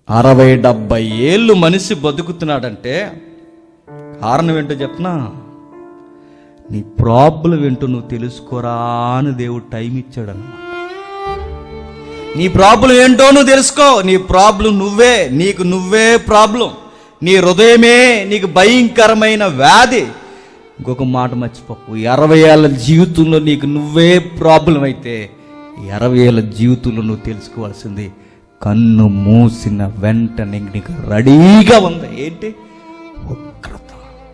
60-70 ఏళ్ళు మనిషి బతుకుతున్నాడంటే కారణం ఏంటో చెప్పనా? నీ ప్రాబ్లం ఏంటో నువ్వు తెలుసుకోరా అని దేవుడు టైం ఇచ్చాడన్నమాట. నీ ప్రాబ్లం ఏంటో నువ్వు తెలుసుకో. నీ ప్రాబ్లం నువ్వే, నీకు నువ్వే ప్రాబ్లం. నీ హృదయమే నీకు భయంకరమైన వ్యాధి. ఇంకొక మాట మర్చిపోకు, 60 ఏళ్ళ జీవితంలో నీకు నువ్వే ప్రాబ్లం అయితే 60 ఏళ్ళ జీవితంలో నువ్వు తెలుసుకోవాల్సింది కన్ను మూసిన వెంటనే నీకు రెడీగా ఉంది ఏంటి? ఉగ్రత,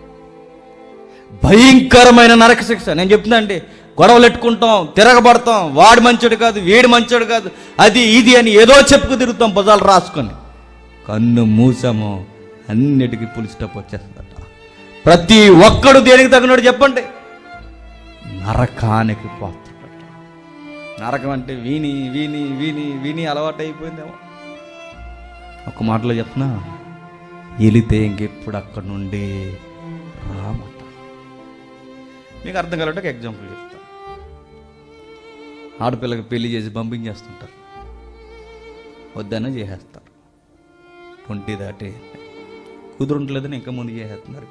భయంకరమైన నరక శిక్ష. నేను చెప్తున్నా అండి, గొడవలు ఎట్టుకుంటాం, తిరగబడతాం, వాడు మంచోడు కాదు, వీడు మంచోడు కాదు, అది ఇది అని ఏదో చెప్పుకు తిరుగుతాం భుజాలు రాసుకొని. కన్ను మూసామో అన్నిటికీ పులిస్టప్ వచ్చేస్తుందట. ప్రతి ఒక్కడు దేనికి తగినోడు చెప్పండి, నరకానికి పోతాడట. నరకం అంటే విని విని విని విని అలవాటు అయిపోయిందేమో. ఒక మాటలో చెప్పనా, వెళితే ఇంకెప్పుడు అక్కడి నుండి రామట. మీకు అర్థం కావాలంటే ఒక ఎగ్జాంపుల్ చెప్తాను. ఆడపిల్లకి పెళ్లి చేసి పంపించేస్తుంటారు, వద్దనే చేసేస్తారు. 20 దాటి కుదురుంటలేదని ఇంకా ముందు చేసేస్తున్నారు.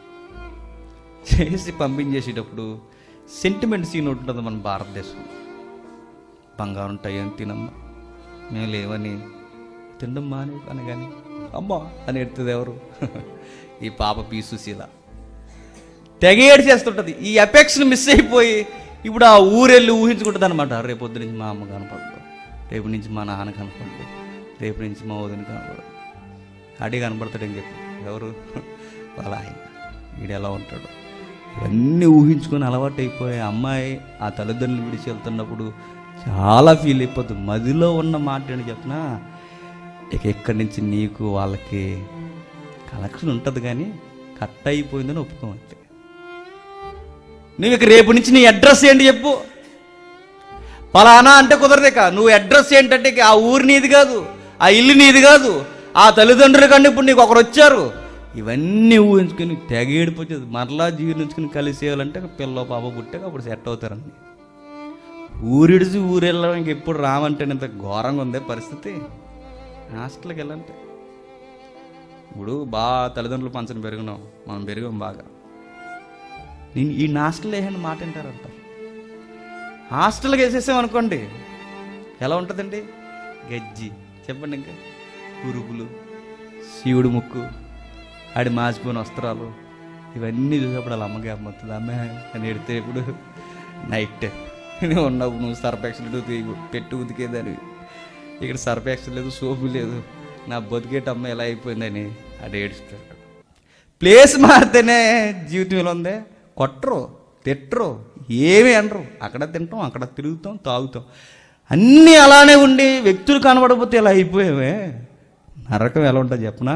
చేసి పంపించేసేటప్పుడు సెంటిమెంట్ సీన్ ఉంటుంది మన భారతదేశం. బంగారం ఉంటాయి అని తినమ్మా, మేము లేవని తినడం మానే అనగాని అమ్మా అని ఎడుతుంది ఎవరు? ఈ పాప పి సుశీల తెగ ఏడు చేస్తుంటుంది. ఈ ఎఫెక్ట్స్ని మిస్ అయిపోయి ఇప్పుడు ఆ ఊరెళ్ళి ఊహించుకుంటుంది అనమాట. రేపు పొద్దు నుంచి మా అమ్మ కనపడదు, రేపు నుంచి మా నాన్న కనపడదు, రేపు నుంచి మా వదిన కనపడదు. అడి కనపడతాడని చెప్పి ఎవరు? వాళ్ళ ఆయన. వీడు ఎలా ఉంటాడు ఇవన్నీ ఊహించుకొని అలవాటు అయిపోయి అమ్మాయి ఆ తల్లిదండ్రులు విడిచి వెళ్తున్నప్పుడు చాలా ఫీల్ అయిపోతుంది. మదిలో ఉన్న మాట అని చెప్పినా, ఇక ఎక్కడి నుంచి నీకు వాళ్ళకి కనెక్షన్ ఉంటుంది కానీ కట్ అయిపోయిందని ఒప్పుకోమంటే. నువ్వు ఇక రేపు నుంచి నీ అడ్రస్ ఏంటి చెప్పు, పలానా అంటే కుదరదేక. నువ్వు అడ్రస్ ఏంటంటే ఆ ఊరి నీది కాదు, ఆ ఇల్లు నీది కాదు, ఆ తల్లిదండ్రుల కన్నా ఇప్పుడు నీకు ఒకరు వచ్చారు. ఇవన్నీ ఊహించుకొని తెగ ఏడిపోతుంది. మరలా జీవించుకుని కలిసేయాలంటే పిల్ల పాప పుట్టాక అప్పుడు సెట్ అవుతారండి. ఊరిడిచి ఊరెళ్ళడం ఇంకెప్పుడు రామంటే ఇంత ఘోరంగా ఉందే పరిస్థితి. హాస్టల్కి వెళ్ళంటే ఇప్పుడు బాగా తల్లిదండ్రులు పంచని పెరిగినాం, మనం పెరిగాం బాగా. నేను ఈ హాస్టల్ వేసాను మాట వింటారంటారు. హాస్టల్కి వేసేసామనుకోండి ఎలా ఉంటుందండి? గజ్జి చెప్పండి, ఇంకా పురుగులు, శివుడు ముక్కు, ఆడి మాసిపోయిన వస్త్రాలు, ఇవన్నీ చూసేప్పుడు వాళ్ళ అమ్మకి అమ్మవుతుంది. అమ్మ అని ఎడితే ఇప్పుడు నైట్ ఉన్నావు నువ్వు సర్ఫెక్షన్ పెట్టి ఉతికేదని, ఇక్కడ సర్ఫెక్షన్ లేదు, సోపు లేదు, నా బతికేట అమ్మ ఎలా అయిపోయిందని అది ఏడుస్తాడు. ప్లేస్ మారితేనే జీవితం ఎలా ఉందే, కొట్టరు, తిట్టరు, ఏమీ అనరు. అక్కడ తింటాం, అక్కడ తిరుగుతాం, తాగుతాం, అన్నీ అలానే ఉండి వ్యక్తులు కనబడకపోతే ఇలా అయిపోయావే. నరకం ఎలా ఉంటుంది చెప్పనా?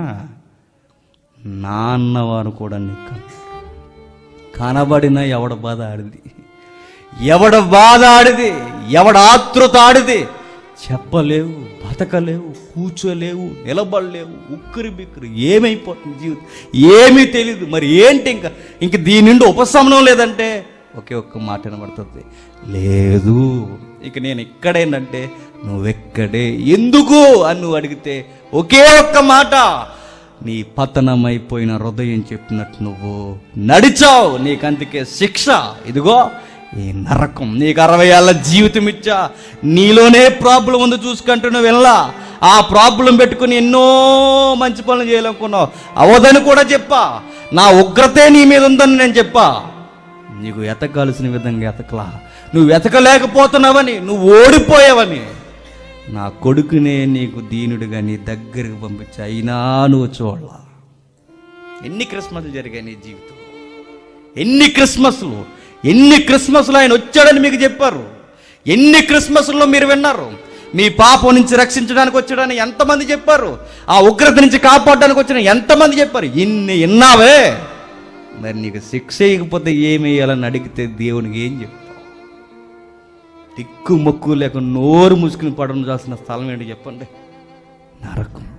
నాన్నవారు కూడా నీకు కనబడిన ఎవడ బాధ ఆడిది, ఎవడ బాధ ఆడిది, ఎవడ ఆతృత ఆడిది. చెప్పలేవు, బతకలేవు, కూర్చోలేవు, నిలబడలేవు, ఉక్కిరి బిక్కిరి ఏమైపోతుంది జీవితం, ఏమీ తెలీదు. మరి ఏంటి ఇంక దీని నుండి ఉపశమనం లేదంటే ఒకే ఒక్క మాట వినబడుతుంది, లేదు ఇక నేను ఎక్కడేనంటే నువ్వెక్కడే, ఎందుకు అని నువ్వు అడిగితే ఒకే ఒక్క మాట, నీ పతనమైపోయిన హృదయం చెప్పినట్టు నువ్వు నడిచావు, నీకందుకే శిక్ష. ఇదిగో ఈ నరకం, నీకు 60 ఏళ్ళ జీవితం ఇచ్చా, నీలోనే ప్రాబ్లం ఉంది చూసుకుంటూ నువ్వు వెళ్ళా. ఆ ప్రాబ్లం పెట్టుకుని ఎన్నో మంచి పనులు చేయాలనుకున్నావు, అవదని కూడా చెప్పా. నా ఉగ్రతే నీ మీద ఉందని నేను చెప్పా. నీకు ఎతకాల్సిన విధంగా ఎతకలా, నువ్వు ఎతకలేకపోతున్నావని, నువ్వు ఓడిపోయావని నా కొడుకునే నీకు దీనుడిగా నీ దగ్గరికి పంపించా, అయినా నువ్వు చూడలా. ఎన్ని క్రిస్మస్లు జరిగాయి నీ జీవితం, ఎన్ని క్రిస్మస్లు ఆయన వచ్చాడని మీకు చెప్పారు, ఎన్ని క్రిస్మస్లో మీరు విన్నారు. మీ పాపం నుంచి రక్షించడానికి వచ్చాడని ఎంతమంది చెప్పారు, ఆ ఉగ్రత నుంచి కాపాడడానికి వచ్చిన ఎంతమంది చెప్పారు. ఇన్ని విన్నావే, మరి నీకు శిక్ష ఇవ్వకపోతే ఏమి వేయాలని అడిగితే దేవునికి ఏం చెప్తావు? దిక్కు మొక్కు లేక నోరు ముసుకుని పడడం చేసిన స్థలం ఏంటి చెప్పండి? నరకం.